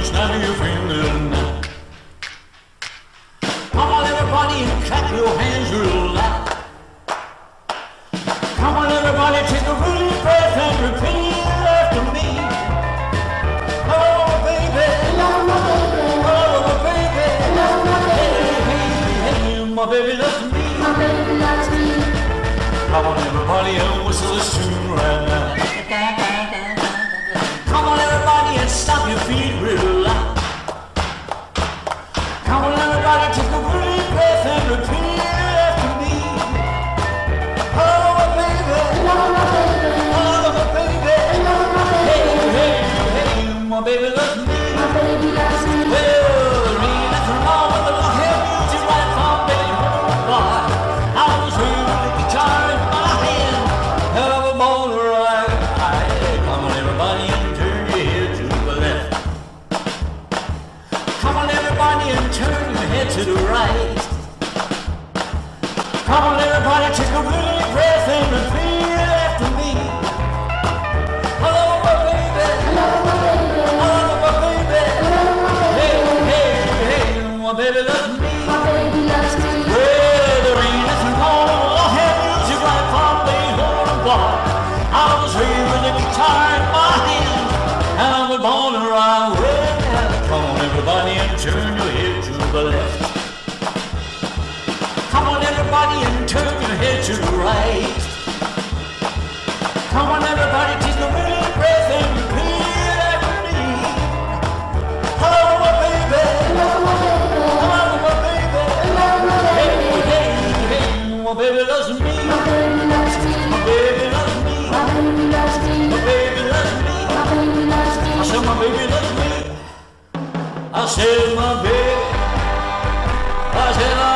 and snap your finger now. Come on, everybody, and clap your hands real loud. Come on, everybody, take a really breath and repeat after me. Oh, baby, oh, baby, hey, my baby loves me. My baby loves me. Come on, everybody, and whistle this tune right now. Come on, everybody, and stomp your feet real loud. Come on, everybody, take a really breath and repeat after me. Oh, baby, oh, baby, hey, my baby loves me. My baby loves me. Well, there ain't nothing wrong with the long-hair music right from baby, boy. I was raised with a guitar in my hand, hell of a ball to ride. Come on, everybody, and turn your head to the left. Come on, everybody, and turn your head to the right. Come on, everybody, take a really breath and repeat after me. Hello, my baby. Hello, my baby. Hello, my baby. Hello, my baby. Hey, my baby loves me. My baby loves me. Well, there ain't nothing wrong with long-hair music right from baseball and ball. I was raised with a guitar in my hand, and I was born to ride. Well, come on, everybody, and turn your head to the left. Come on, everybody, and turn your head to the right. Come on, everybody, take a real breath and repeat after me. Hello, my baby. Hello, my baby. Hello, my baby. Hello, my baby. Hey, my baby loves me. My baby loves me. My baby loves me. My baby loves me. My baby loves me. My baby loves me. I said my baby loves me. I said my baby. I said